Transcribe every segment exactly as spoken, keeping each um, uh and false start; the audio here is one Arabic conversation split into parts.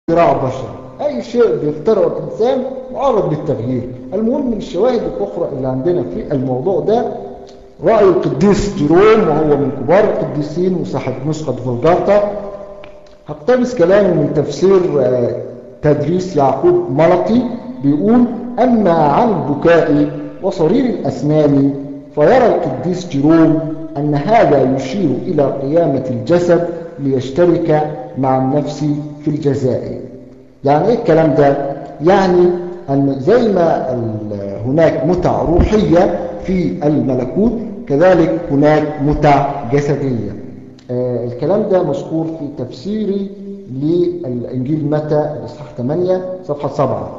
اختراع بشر، أي شيء بيخترعه الإنسان معرض للتغيير. المهم من الشواهد الأخرى اللي عندنا في الموضوع ده رأي القديس جيروم، وهو من كبار القديسين وصاحب نسخة فولجاتا. هقتبس كلامه من تفسير تدريس يعقوب ملطي، بيقول: أما عن البكاء وصرير الأسنان فيرى القديس جيروم أن هذا يشير إلى قيامة الجسد ليشترك مع النفس في الجزاء. يعني إيه الكلام ده؟ يعني أن زي ما هناك متع روحية في الملكوت كذلك هناك متع جسدية. آه الكلام ده مذكور في تفسيري للإنجيل متى الإصحاح ثمانية صفحة سبعة.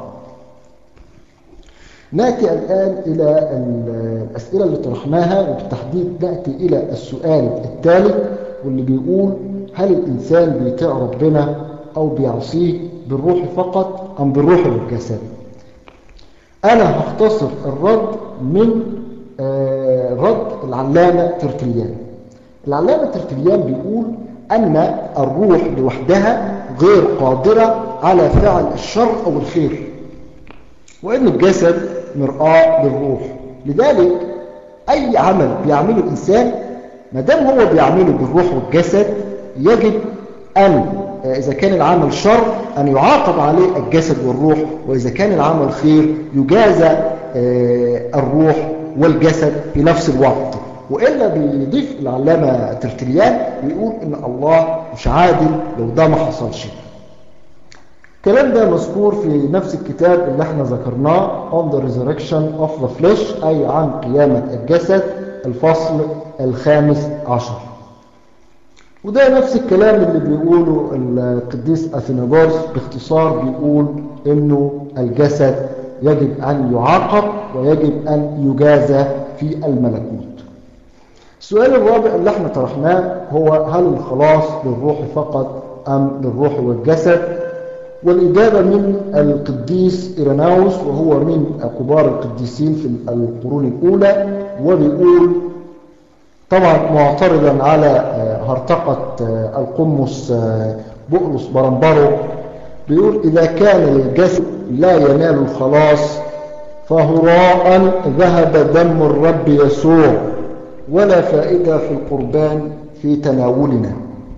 نأتي الآن إلى الأسئلة اللي طرحناها، وبالتحديد نأتي إلى السؤال الثالث واللي بيقول: هل الإنسان بيطيع ربنا أو بيعصيه بالروح فقط أم بالروح والجسد؟ أنا هختصر الرد من آه رد العلامة ترتليان. العلامة ترتليان بيقول أن الروح لوحدها غير قادرة على فعل الشر أو الخير، وأن الجسد مرآة للروح. لذلك أي عمل بيعمله الإنسان ما دام هو بيعمله بالروح والجسد يجب أن إذا كان العمل شر أن يعاقب عليه الجسد والروح، وإذا كان العمل خير يجازى الروح والجسد في نفس الوقت. وإلا بيضيف العلامة ترتليان بيقول إن الله مش عادل لو ده ما حصلش. الكلام ده مذكور في نفس الكتاب اللي احنا ذكرناه On the Resurrection of the Flesh، أي عن قيامة الجسد، الفصل الخامس عشر. وده نفس الكلام اللي بيقوله القديس أثيناغورس، باختصار بيقول إنه الجسد يجب أن يعاقب ويجب أن يجازى في الملكوت. السؤال الرابع اللي احنا طرحناه هو: هل الخلاص للروح فقط أم للروح والجسد؟ والإجابة من القديس إيريناوس، وهو من كبار القديسين في القرون الأولى، وبيقول طبعا معترضا على هرطقة القمص بؤلس برنبرو، بيقول: إذا كان للجسد لا ينال الخلاص فهراء ذهب دم الرب يسوع، ولا فائدة في القربان في تناولنا.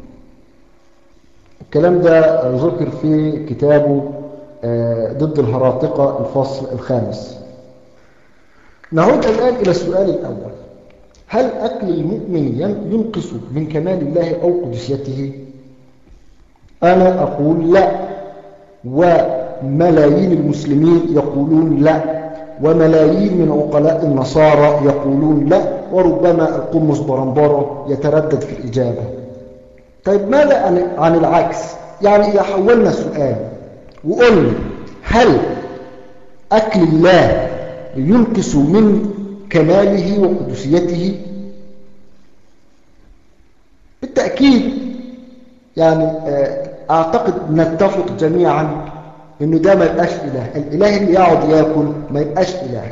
الكلام ده ذكر في كتابه ضد الهراطقة الفصل الخامس. نعود الآن إلى السؤال الأول: هل أكل المؤمن ينقص من كمال الله أو قدسيته؟ أنا أقول لا، وملايين المسلمين يقولون لا، وملايين من عقلاء النصارى يقولون لا، وربما القمص برنبرو يتردد في الإجابة. طيب ماذا عن العكس؟ يعني إذا حولنا السؤال وقلنا: هل أكل الله ينقص من كماله وقدسيته؟ بالتأكيد يعني أعتقد نتفق جميعا إنه ده ما يبقاش إله. الإله اللي يقعد يأكل ما يبقاش إله.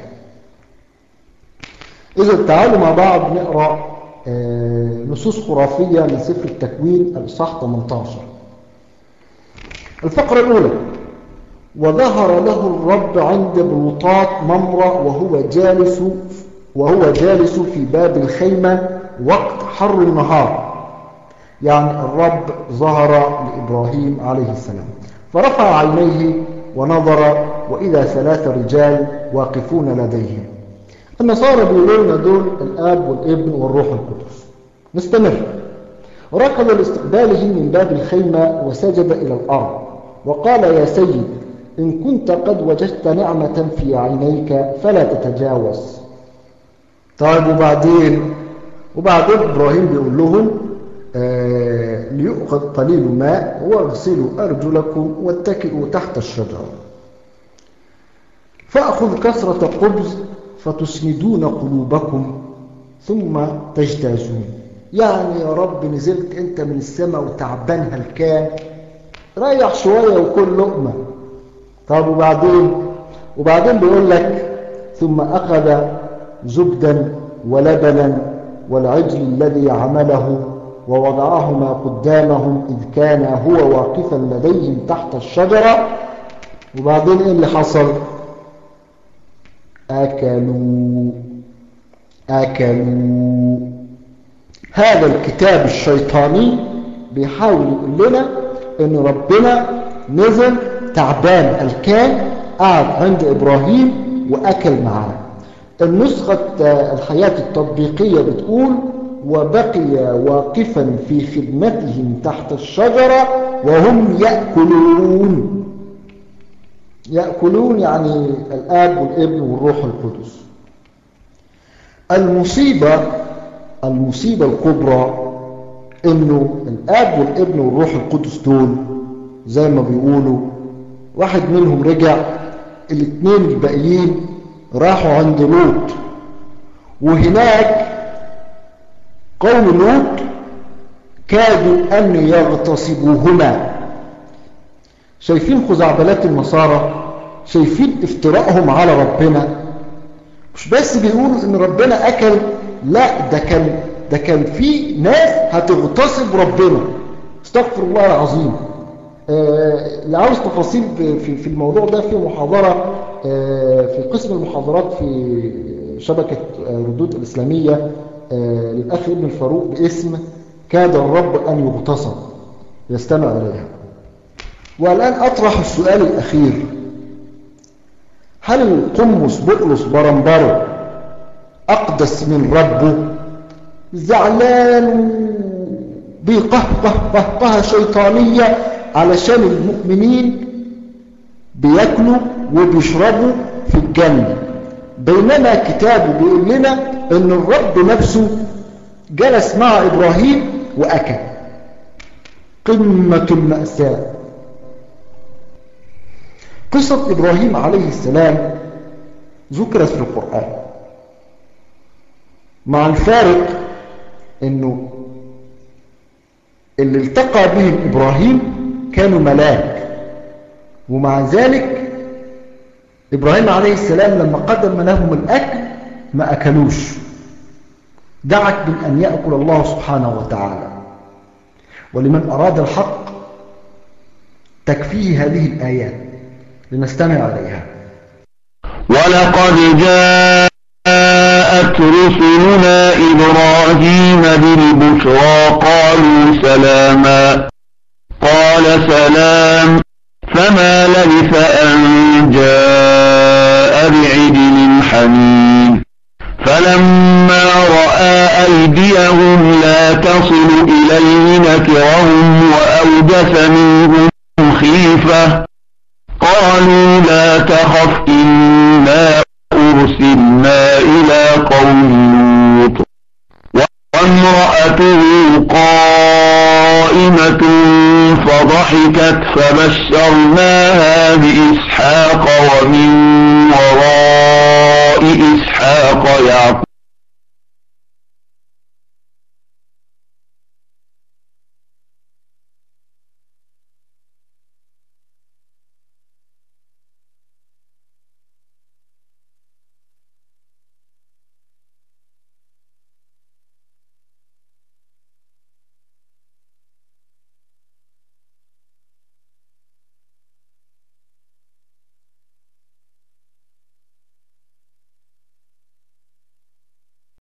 إذا تعالوا مع بعض نقرأ نصوص خرافية من سفر التكوين الإصحاح ثمانية عشر. الفقرة الأولى: وظهر له الرب عند بلوطات ممرة وهو جالس وهو جالس في باب الخيمة وقت حر النهار. يعني الرب ظهر لإبراهيم عليه السلام، فرفع عينيه ونظر وإذا ثلاثة رجال واقفون لديه. النصارى بيقولوا لنا دول الآب والابن والروح القدس. نستمر: وركض لاستقباله من باب الخيمة وسجد إلى الأرض وقال: يا سيد، إن كنت قد وجدت نعمة في عينيك فلا تتجاوز. طيب وبعدين وبعدين إبراهيم بيقول لهم: آه ليؤخذ قليل ماء واغسلوا أرجلكم واتكئوا تحت الشجرة، فأخذ كسرة خبز فتسندون قلوبكم ثم تجتازون. يعني يا رب نزلت أنت من السماء وتعبان هلكان، ريح شوية وكل لقمة. طب وبعدين وبعدين بيقول لك: ثم أخذ زبدا ولبنا والعجل الذي عمله ووضعهما قدامهم إذ كان هو واقفا لديهم تحت الشجرة. وبعدين إيه اللي حصل؟ أكلوا أكلوا. هذا الكتاب الشيطاني بيحاول يقول لنا إن ربنا نزل تعبان الكان، قعد عند إبراهيم وأكل معاه. النسخة الحياة التطبيقية بتقول وبقي واقفا في خدمتهم تحت الشجرة وهم يأكلون. يأكلون يعني الآب والابن والروح القدس. المصيبة المصيبة الكبرى إنه الآب والابن والروح القدس دول زي ما بيقولوا واحد منهم رجع، الاثنين الباقيين راحوا عند لوط، وهناك قوم لوط كادوا أن يغتصبوهما. شايفين خزعبلات النصارى؟ شايفين افتراءهم على ربنا؟ مش بس بيقولوا ان ربنا اكل، لا ده كان ده كان في ناس هتغتصب ربنا. استغفر الله العظيم. آه اللي عاوز تفاصيل في في الموضوع ده في محاضره آه في قسم المحاضرات في شبكه ردود الاسلاميه آه للاخ ابن الفاروق باسم كاد الرب ان يغتصب، يستمع اليها. والآن أطرح السؤال الأخير: هل القمص بقلص برمبره أقدس من ربه؟ زعلان بيقهقه قهقهة شيطانية علشان المؤمنين بياكلوا وبيشربوا في الجنة، بينما كتابه بيقول لنا أن الرب نفسه جلس مع إبراهيم وأكل. قمة المأساة. قصة إبراهيم عليه السلام ذكرت في القرآن، مع الفارق أنه اللي التقى بهم إبراهيم كانوا ملاك، ومع ذلك إبراهيم عليه السلام لما قدم لهم الأكل ما أكلوش، دعك من أن يأكل الله سبحانه وتعالى. ولمن أراد الحق تكفيه هذه الآيات لنستمع عليها. ولقد جاءت رسلنا إبراهيم بالبشرى قالوا سلاما قال سلام فما لبث أن جاء بعجل حنين فلما رأى أيديهم لا تصل إليه نكرهم وأوجس منهم خيفة قالوا لا تخف إنا أرسلنا إلى قوم لوط وامرأته قائمة فضحكت فبشرناها بإسحاق ومن وراء إسحاق يعقوب